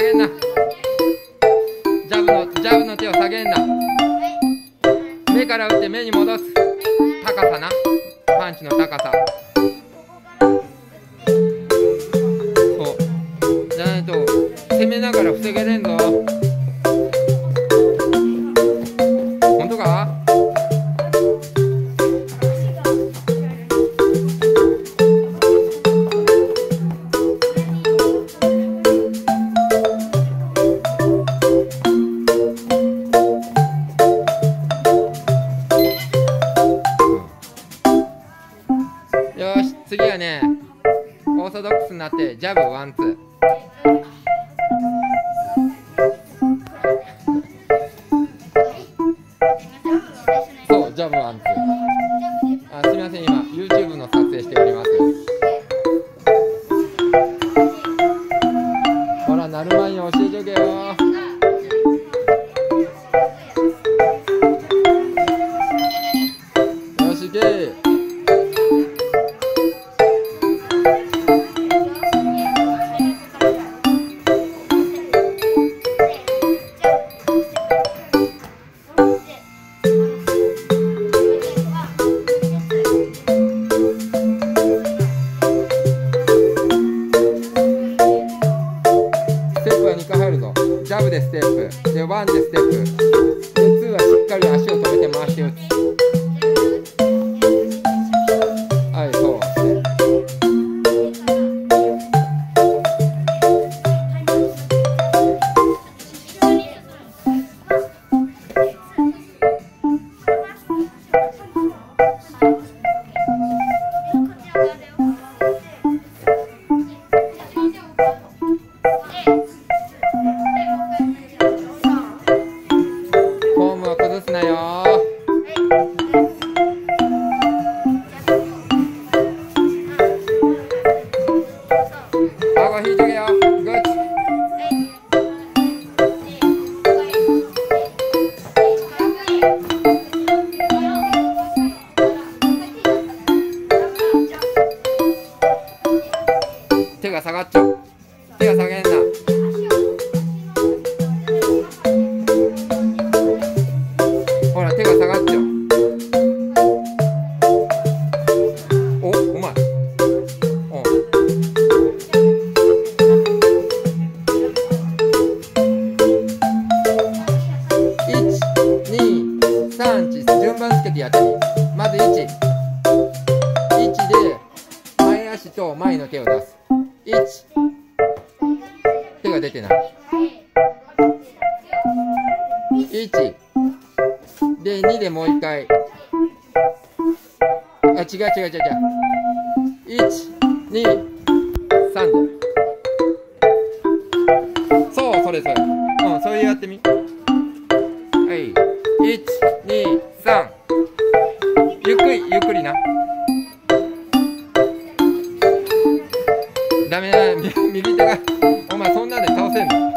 げんな。ジャブの手を下げんな。目から打って目に戻す。高さな。パンチの高さ。そう。じゃないと攻めながら防げれんぞ。本当か？よし、次はね、オーソドックスになってジャブワンツー。そう、ジャブワンツー。あ、すみません、今 YouTube の撮影しております。ほら、なる前に教えておけよ。よし、いけ。ステップは2回入るぞ。ジャブでステップでワンでステップでツーはしっかり足を止めて回して打つ。はい、そうフォームを崩すなよ。顎引いとけよ。グッチ。手が下がっちゃう。手が下げんな。ほら、手が下がっちゃう。お、うまい。お。1、2、3、順番つけてやってみ。まず1。1で前足と前の手を出す。1。手が出てない。1。で、2でもう一回。あ、違う。1、2、3だ。そう、それ。うん、それやってみ。はい。1、2、3。ゆっくりな。ダメだ、右手が。お前、そんなんで倒せんの？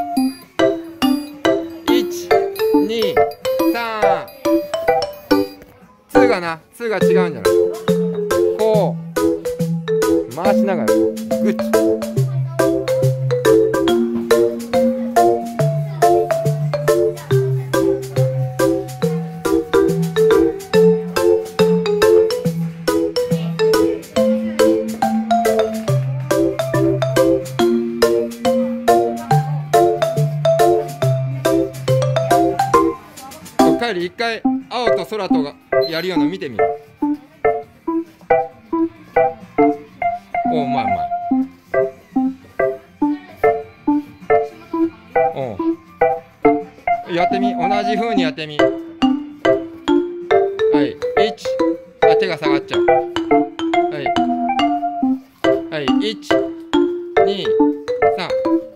1、2、3。2が違うんじゃない？こう回しながらグッチ。帰り一回青と空とがやるようなの見てみる。お、うまい。お、やってみ。同じ風にやってみ。はい、1。あ、手が下がっちゃう。はい、1、2、3。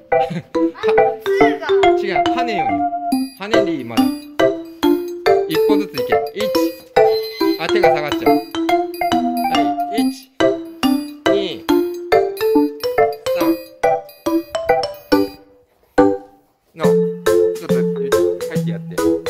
違う、跳ねように。跳ねでいい、まだ。一歩ずついけ。1。あ、手が下がっちゃう。はい、1、2、3。の、ちょっと入ってやって。